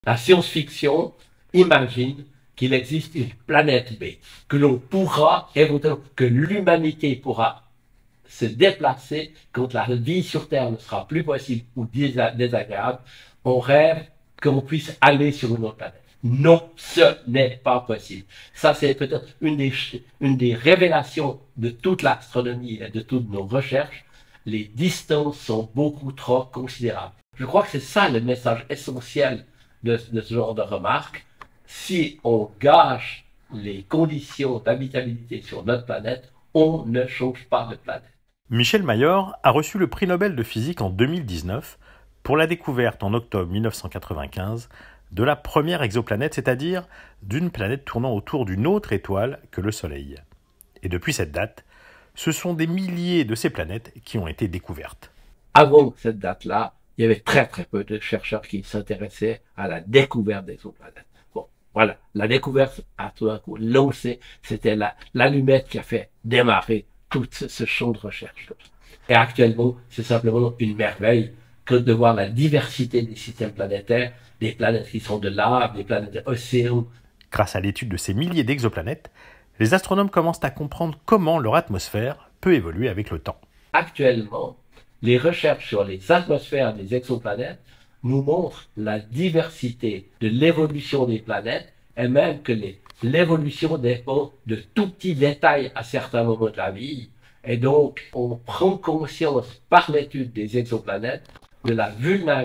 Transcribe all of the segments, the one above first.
La science-fiction imagine qu'il existe une planète B, que l'on pourra, éventuellement, que l'humanité pourra se déplacer quand la vie sur Terre ne sera plus possible ou désagréable. On rêve qu'on puisse aller sur une autre planète. Non, ce n'est pas possible. Ça, c'est peut-être une des révélations de toute l'astronomie et de toutes nos recherches. Les distances sont beaucoup trop considérables. Je crois que c'est ça le message essentiel de ce genre de remarques. Si on gâche les conditions d'habitabilité sur notre planète, on ne change pas de planète. Michel Mayor a reçu le prix Nobel de physique en 2019 pour la découverte en octobre 1995 de la première exoplanète, c'est-à-dire d'une planète tournant autour d'une autre étoile que le Soleil. Et depuis cette date, ce sont des milliers de ces planètes qui ont été découvertes. Avant cette date-là, il y avait très peu de chercheurs qui s'intéressaient à la découverte des exoplanètes. Bon, voilà, la découverte a tout d'un coup lancé, c'était l'allumette qui a fait démarrer tout ce champ de recherche. Et actuellement, c'est simplement une merveille que de voir la diversité des systèmes planétaires, des planètes qui sont de lave, des planètes océans. Grâce à l'étude de ces milliers d'exoplanètes, les astronomes commencent à comprendre comment leur atmosphère peut évoluer avec le temps. Actuellement, les recherches sur les atmosphères des exoplanètes nous montrent la diversité de l'évolution des planètes et même que l'évolution dépend de tout petits détails à certains moments de la vie. Et donc, on prend conscience par l'étude des exoplanètes de la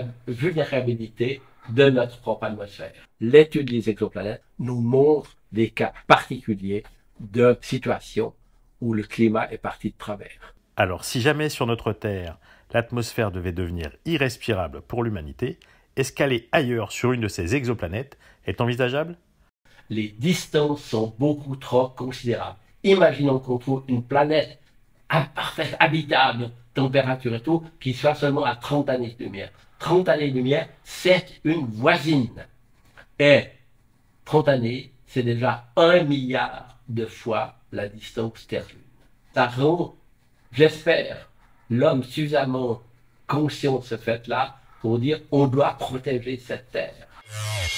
vulnérabilité de notre propre atmosphère. L'étude des exoplanètes nous montre des cas particuliers de situations où le climat est parti de travers. Alors, si jamais sur notre Terre, l'atmosphère devait devenir irrespirable pour l'humanité, est-ce qu'aller ailleurs sur une de ces exoplanètes est envisageable? Les distances sont beaucoup trop considérables. Imaginons qu'on trouve une planète parfaite, habitable, température et tout, qui soit seulement à 30 années-lumière. 30 années-lumière, c'est une voisine. Et 30 années, c'est déjà 1 milliard de fois la distance Terre-Lune. Ça rend, j'espère, l'homme suffisamment conscient de ce fait-là pour dire on doit protéger cette Terre.